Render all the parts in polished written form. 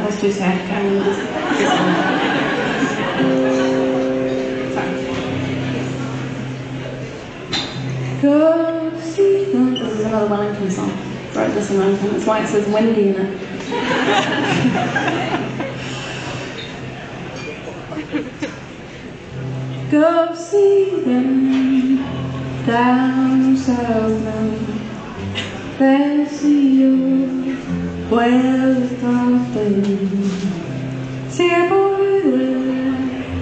was too sad. Go see them. This is another Wellington song. Wrote this in Wellington. That's why it says windy in it. Go see them down south now. They'll see you where the dark days. See a boy there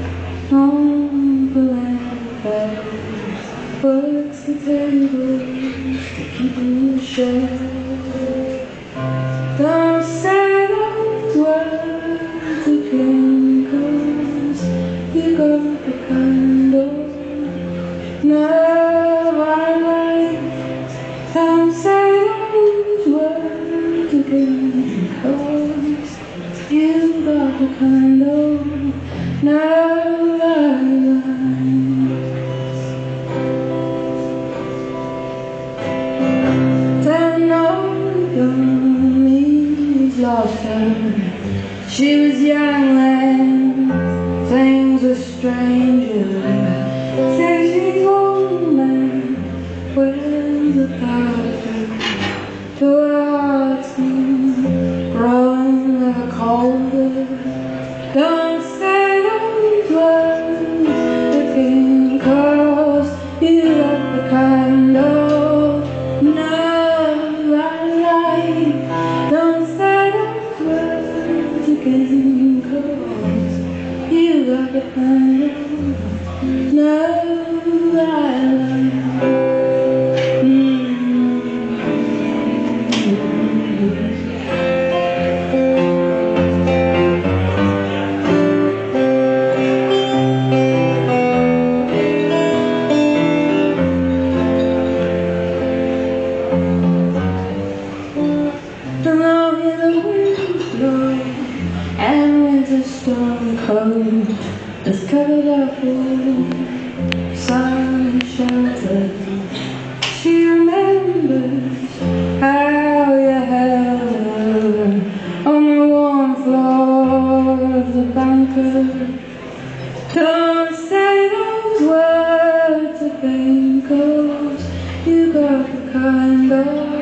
on the land, works the tables to keep in the shade. Don't say those words again, 'cause you got the kind of love I like. Don't say those words again, 'cause you got the kind of love I like. Don't know me's lost her. She was young then, things were stranger. Say she's old man, where's the doctor? To her heart's growing ever colder. Don't say those words again, 'cause you got the kind of love I like. Don't say those words again, 'cause you got the kind of love I like. And winter storm cold is covered up with sun shelter. She remembers how you held her on the warm floor of the bunker. Don't say those words again, 'cause you got the kind of